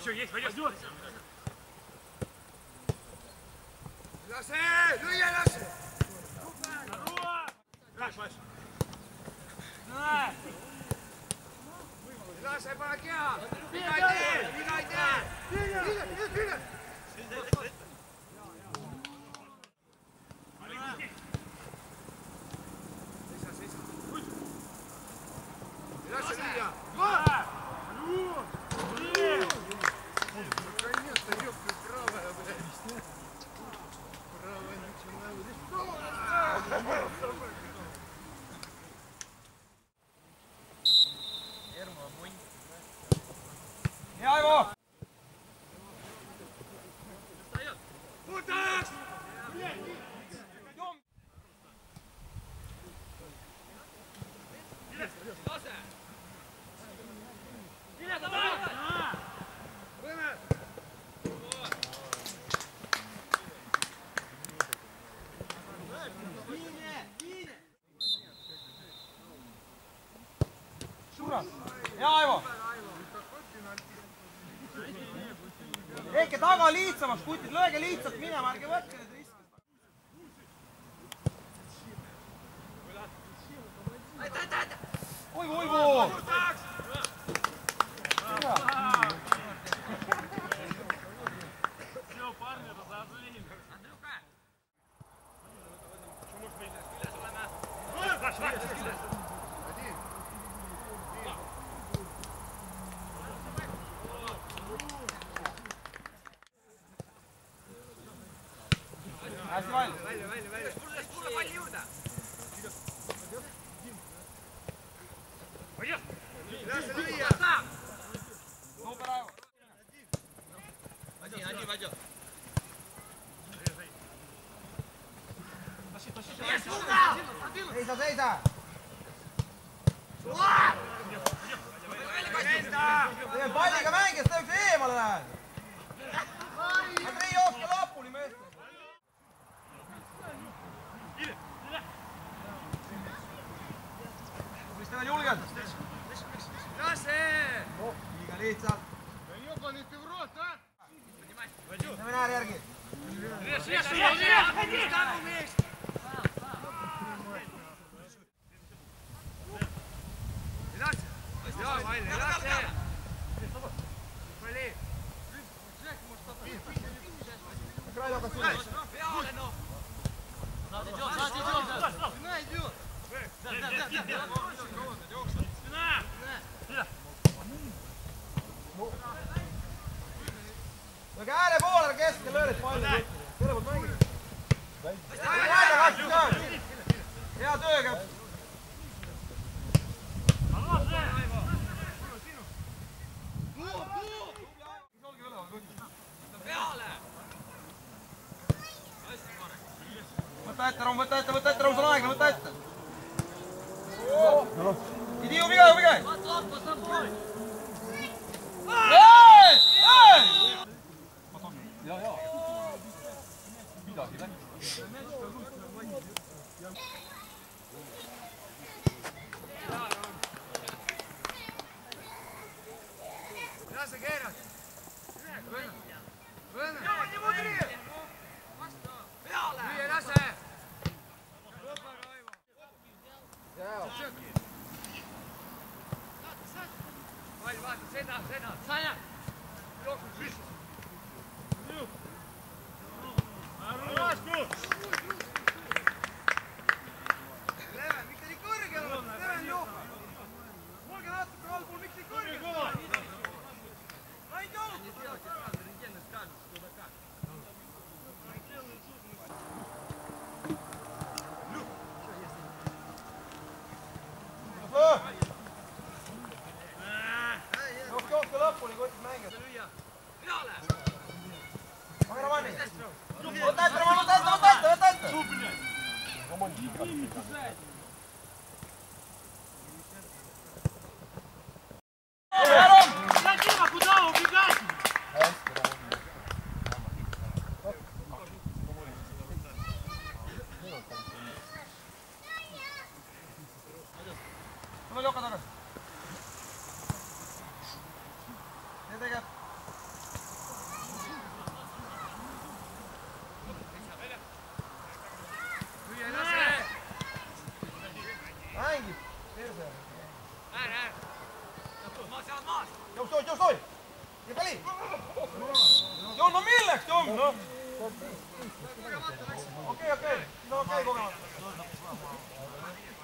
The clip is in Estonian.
Еще есть, пойдет. Лаsse! Lüüa, Lasse! Lasse, pane keha! Viga ei tee! Viga ei tee! Viga! Lasse lüüa! Наконец-то, ёпта, правая, блядь! Правая начинаю. Hea Ivo! Putas! Hea Aivo! Tehke taga lihtsamaks, kutid, lööge lihtsalt minema, ärge võtke need riske. Oivo, Oivo! Hästi valmis. Välja. Kuule palli juurde. Lasse lüüa. Super Aivo. Один, пойдет. Seisa! Tee palliga mängis, ta üks eemale läheb. Andrei, jookske lapuli meest. Mis te veel julged? Lasse! Liiga lihtsalt. Ёбаный в рот, а? Lähme näär järgi. Край только сюда. Lööge ääre poolele keskel, löörid palli. Selle poolt mängida. Hea tööga. Võta ette, Rom, võta ette, Rom, sul on aeg, võta ette. Idi, jubige! Ja. Midagi läks. Lasse keerad. Võna. Lüüa, Lasse. Pall vaatad, Senna. Jooksud püsti. Leve, miks nii kõrgel on? Leve on jooksnud. Olge natuke allpool, miks nii kõrgel on? Ainult jooksnud. Jookske lõpuni, kutid mängid. Aga Romani. Võta ette, Roman, võta ette. Куда убегать? Tule Joka tagasi. See tegeb. okei, okei, no okei kogemata.